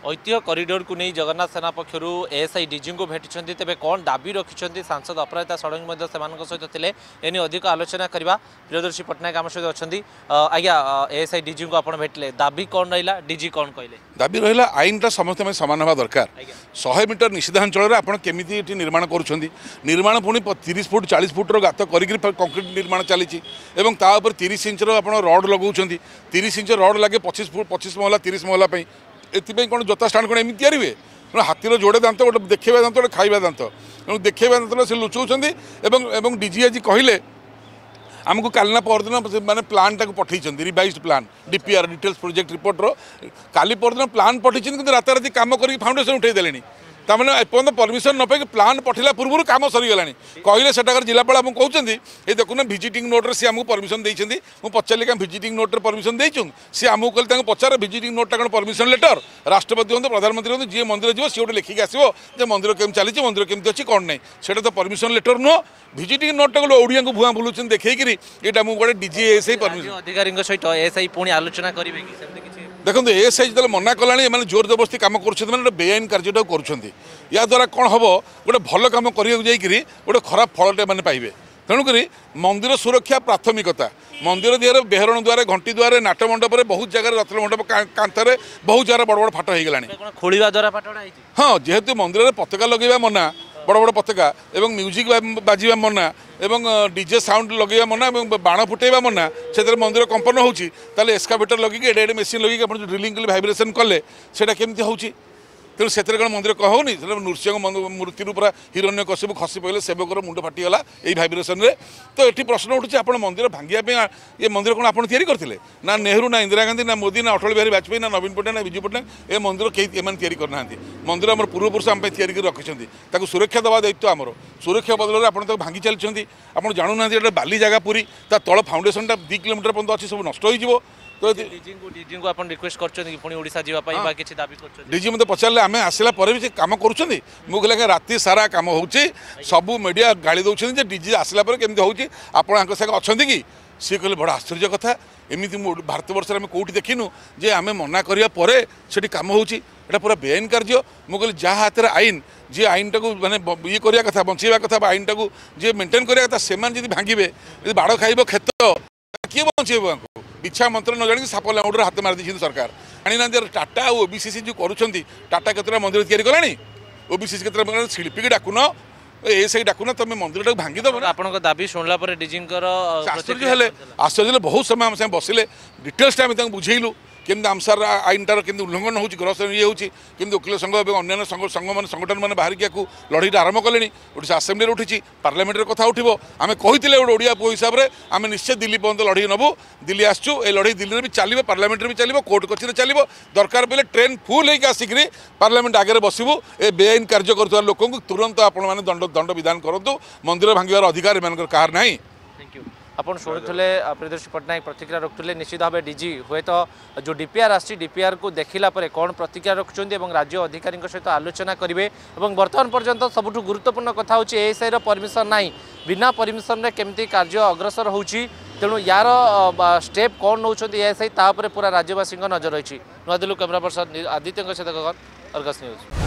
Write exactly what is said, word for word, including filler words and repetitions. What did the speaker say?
ऐतिह्य corridor को नहीं जगन्नाथ सेना पक्षर एएसआई डीजी को भेटी तेज कौन दाबी रखिंट सांसद अपराजिता षडंगी सहित थे एने अधिक आलोचना करवा। प्रियदर्शी पट्टनायक आम सहित अच्छा आज्ञा एएसआई डीजी को आप भेटले दाबी कौन रहा डीजी कौन कहले दाबी रहा आईनटा समस्त सामान हवा दरकार शहे मीटर निषेधांचल आप केमी निर्माण कर निर्माण पुणी तीस फुट चालीस फुट्र गात कंक्रीट निर्माण चली तीस इंचर आप रड लगे तीस इंच रड लगे पचिश फुट पचिश महला तीस महला एपाई कौन जोता स्टाण कौन एमती तैयारी हुए हाथीर जोड़े दांत गोटे देखा दांत गोटे खाଇବା दांत तेणु देखा दांत से लुचाऊँ डीजी आज कहले आमको कालना परदिन माने प्लान टाक पठेइछन revised plan DPR details project reporter काली परदिन प्लान पठेइछन कि राताराति काम करी फाउंडेशन उठे देलेनी तामने एपर्यंत परमिशन न पाई प्लान पठेला पूर्व काम सरीगला कहले सेटाकर जिलापाल आमको कहते ये देखुना भिजिटिंग नोट्रे सी आमको परमिशन देते मुझे पचारे क्या भिजिटिंग नोट्रे परमिशन देचुँ सी आमको कहते पचार भिजिटिंग नोटा कौन परमिशन लेटर राष्ट्रपति हूँ प्रधानमंत्री हूँ जी मंदिर जीव सी गोटे लिखिक आसो जे मंदिर केम चली मंदिर केमती अच्छी कौन नहीं से तो परमिशन लेटर नुह भिजिटिंग नोटा गोटे ओडिया को भुआ बुलूँ देखिए ये गोटे डीजी एएसआई परमिशन अधिकारी सहित एएसआई पुणी आलोचना करेंगे देखो एएसआई जो मना कलानी मैंने जोर जबरदस्ती कम कर बेआईन कार्य कर द्वारा कौन हम गोटे भल कम कर गोटे खराब फलटे मैंने पाइबे तेणुक मंदिर सुरक्षा प्राथमिकता मंदिर दिहर बेहरण द्वारा घंटी द्वारा नाट मंडप बहुत जगह रत्न मंडप कांथरे बहुत जगह बड़ बड़ फाट हो गला खोलिया द्वारा हाँ जेहेतु मंदिर में पताका लगे मना बड़ बड़ पताका एवं म्यूजिक बाजिबा मना एवं डीजे साउंड लगे मना बाण फुटेबा मना से मंदिर कंपन होची ताले एस्कावेटर लगे एडे एडे मेसीन लगे आप ड्रिलिंग कले भाइब्रेशन कले सेटा केमती होची तेणु से मंदिर कहनी नृसिंह मूर्ति पूरा हिरण्य कश्यप खसी पड़े सेवकर मुंड फाटीगला यही भाइब्रेशन में तो ये प्रश्न उठुचे आप मंदिर भांगिया ये मंदिर कौन आपड़ तैयारी करते ना नेहरू ना इंदिरा गांधी ना मोदी ना अटल बिहारी वाजपेयी ना नवीन पट्टनायक ना विजु पट्टनायक ये मंदिर कहीं तैयारी करना मंदिर आम पूर्वपुरुष आम तैयारी कर रखिंट सुरक्षा देवा दायित्व आमर सुरक्षा बदल आप भांगी चलती आप जानूना बाली जगह पूरी तल फाउंडेशन टा दु किलोमीटर पर्यटन अच्छी सब नष्ट हो तो डीजी को डीजी को आपण रिक्वेस्ट करछन पुणी ओडिसा जीवा पई बा किछि दाबी करछन डीजी मते पचारले आमे आसिला परे भी काम करूछन मु कहले राति सारा काम होउछि सबु मीडिया गाली दउछन जे डीजी आसिला परे केमति होउछि आपण आंक संग अछंती कि सी कहले बड़ा आश्चर्य कथा एमिति भारत वर्ष में कोठी देखिनु जे आमे मना करिया परे सेठी काम होउछि एटा पूरा बेआईन कार्य मु कहले जा हाथ आईन जे आईन टाकू माने ये करिया कथा बंचेबा कथा आईन टाकू जे मेंटेन करिया कथा सेमान जदि भांगिबे जदि बाड़ खाइबो खेत किए बंचेबो इच्छा मंत्र न जानी साप लाउंड हाथ मार दी सरकार आनी टाटा और ओबीसी जो करुँच टाटा केतरा मंदिर तैयारी कलानी ओबीसी केतरा शिल्पी की डाकुन एएसआई डाकुन तुम मंदिर टाक भांगीदेव आपन दाबी शुणला डीजी आश्चर्य आश्चर्य बहुत समय आम साथ बसिले डिटेल्स बुझेलु केमती आमसार आईनटार केमती उल्लंघन होची ग्रस ये होची केमती वकील संघ और अन्य संघ संघ मान संगठन मैंने बाहर क्या लड़ाई आरंभ कले ओडिशा आसेम्बली उठी पार्लियामेंट कथा उठो आम कहते गोटे ओडिया पुओ हिसाब से आम निश्चय दिल्ली पर्यटन लड़ाई नबू दिल्ली आसचु ए लड़ाई दिल्ली में भी चलो पार्लियामेंट भी चलो कोर्ट कचेरी चलो दरकार पड़े ट्रेन फुल होकर आसिक पार्लियामेंट आगे बसबू ए बेआईन कार्य कर लोक तुरंत आपण दंड दंड विधान करूँ मंदिर भांगार अधिकार मान कहार ना। आपन शुणुले प्रियदर्शी पट्टनायक प्रतिक्रिया रखुले निश्चित भाव डीजी हुए तो जो डीपीआर आसी डीपीआर को देखला परे कौन प्रतिक्रिया रखुंट राज्य अधिकारी सहित आलोचना करेंगे और बर्तमान पर्यंत सबुठ गुरुत्वपूर्ण कथा होची एएसआई परमिशन ना बिना परमिशन केमती कार्य अग्रसर होची तेणु यार स्टेप कौन नौ एएसआई पूरा राज्यवासी नजर रही। नुआदिल्ली कैमरा पर्सन आदित्य सहित अर्गस न्यूज।